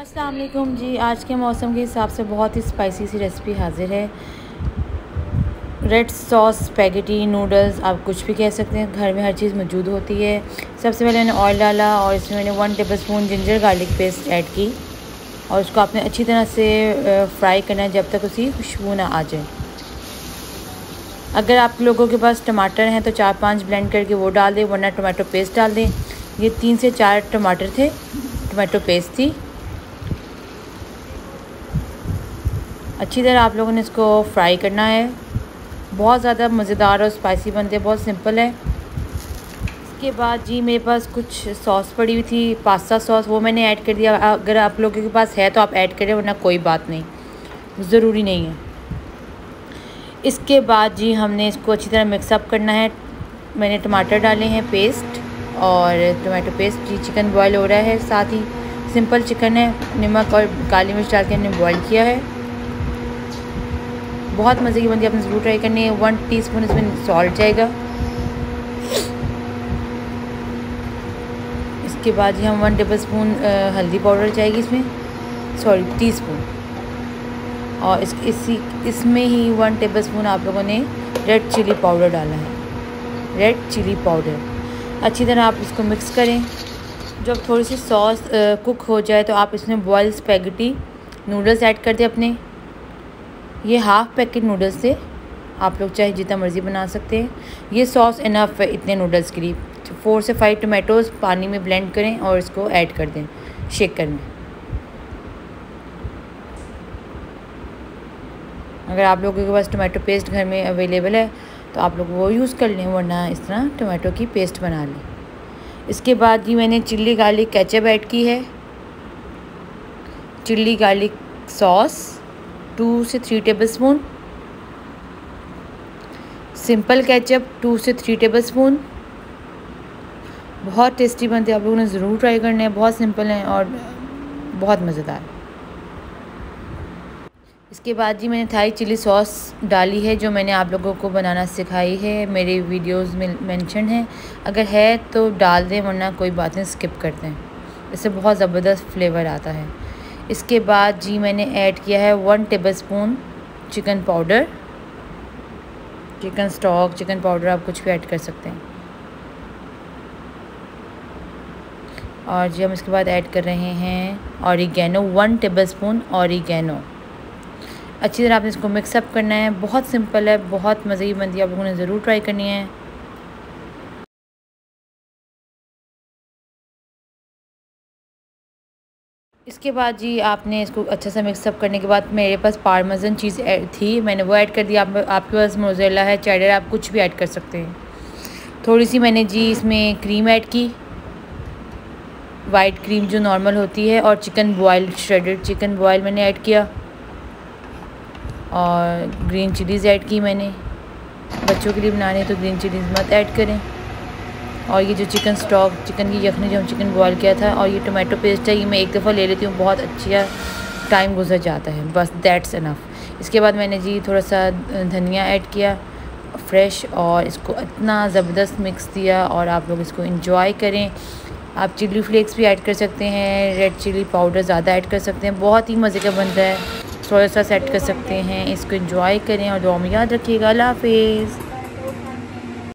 अस्सलाम वालेकुम जी। आज के मौसम के हिसाब से बहुत ही स्पाइसी सी रेसिपी हाज़िर है। रेड सॉस स्पैगेटी नूडल्स, आप कुछ भी कह सकते हैं, घर में हर चीज़ मौजूद होती है। सबसे पहले मैंने ऑयल डाला और इसमें मैंने 1 tablespoon ginger garlic paste add की और उसको आपने अच्छी तरह से फ्राई करना है जब तक उसकी खुशबू ना आ जाए। अगर आप लोगों के पास टमाटर हैं तो 4-5 ब्लेंड करके वो डाल दें, वरना टमाटो पेस्ट डाल दें। ये 3 से 4 टमाटर थे, टमाटो पेस्ट थी। अच्छी तरह आप लोगों ने इसको फ्राई करना है। बहुत ज़्यादा मज़ेदार और स्पाइसी बनते हैं, बहुत सिंपल है। इसके बाद जी मेरे पास कुछ सॉस पड़ी हुई थी, पास्ता सॉस, वो मैंने ऐड कर दिया। अगर आप लोगों के पास है तो आप ऐड करें, वरना कोई बात नहीं, ज़रूरी नहीं है। इसके बाद जी हमने इसको अच्छी तरह मिक्सअप करना है। मैंने टमाटर डाले हैं पेस्ट और टमाटो पेस्ट। जी चिकन बॉयल हो रहा है, साथ ही सिंपल चिकन है, नमक और काली मिर्च डाल के हमने बॉयल किया है। बहुत मज़े की बनती है, आपने ज़रूर ट्राई करनी है। 1 टीस्पून इसमें सॉल्ट जाएगा। इसके बाद जी हम 1 टेबलस्पून हल्दी पाउडर जाएगी इसमें, टीस्पून। और इसमें ही 1 टेबलस्पून आप लोगों ने रेड चिली पाउडर डाला है, रेड चिली पाउडर। अच्छी तरह आप इसको मिक्स करें। जब थोड़ी सी सॉस कुक हो जाए तो आप इसमें बॉयल स्पैगेटी नूडल्स ऐड कर दें अपने। ये हाफ़ पैकेट नूडल्स थे, आप लोग चाहे जितना मर्ज़ी बना सकते हैं। ये सॉस इनफ है इतने नूडल्स के लिए। 4 से 5 टमाटोज़ पानी में ब्लेंड करें और इसको ऐड कर दें शेकर में। अगर आप लोगों के पास टमाटो पेस्ट घर में अवेलेबल है तो आप लोग वो यूज़ कर लें, वरना इस तरह टमाटो की पेस्ट बना लें। इसके बाद जी मैंने चिल्ली गार्लिक केचप ऐड की है, चिल्ली गार्लिक सॉस 2 से 3 टेबलस्पून, सिंपल केचप 2 से 3 टेबलस्पून। बहुत टेस्टी बनते हैं, आप लोगों ने ज़रूर ट्राई करना है। बहुत सिंपल है और बहुत मज़ेदार। इसके बाद जी मैंने थाई चिली सॉस डाली है, जो मैंने आप लोगों को बनाना सिखाई है, मेरे वीडियोस में मेंशन है। अगर है तो डाल दें, वरना कोई बात नहीं, स्किप करते हैं। इससे बहुत ज़बरदस्त फ्लेवर आता है। इसके बाद जी मैंने ऐड किया है 1 tablespoon chicken powder, chicken stock, chicken powder, आप कुछ भी ऐड कर सकते हैं। और जी हम इसके बाद ऐड कर रहे हैं ऑरिगेनो, 1 टेबलस्पून ऑरिगेनो। अच्छी तरह आपने इसको मिक्सअप करना है। बहुत सिंपल है, बहुत मज़े की बनती है, आप लोगों ने ज़रूर ट्राई करनी है। इसके बाद जी आपने इसको अच्छा सा मिक्सअप करने के बाद मेरे पास पार्मेसन चीज़ थी, मैंने वो ऐड कर दी। आपके पास मोज़रेला है, चेडर, आप कुछ भी ऐड कर सकते हैं। थोड़ी सी मैंने जी इसमें क्रीम ऐड की, वाइट क्रीम जो नॉर्मल होती है, और chicken boil, shredded chicken boil मैंने ऐड किया, और ग्रीन चिलीज़ ऐड की मैंने। बच्चों के लिए बनाने तो ग्रीन चिलीज़ मत ऐड करें। और ये जो चिकन स्टॉक, चिकन की यखनी जो हम चिकन बॉयल किया था, और ये टमाटो पेस्ट है, ये मैं एक दफ़ा ले लेती हूँ, बहुत अच्छा टाइम गुजर जाता है, बस दैट्स इनफ। इसके बाद मैंने जी थोड़ा सा धनिया ऐड किया फ्रेश, और इसको इतना ज़बरदस्त मिक्स दिया। और आप लोग इसको इंजॉय करें। आप चिली फ्लेक्स भी ऐड कर सकते हैं, रेड चिली पाउडर ज़्यादा ऐड कर सकते हैं, बहुत ही मज़े का बनता है। सोया सॉस ऐड कर सकते हैं। इसको एंजॉय करें और दुआ में याद रखिएगा। अल्लाह हाफ़िज़।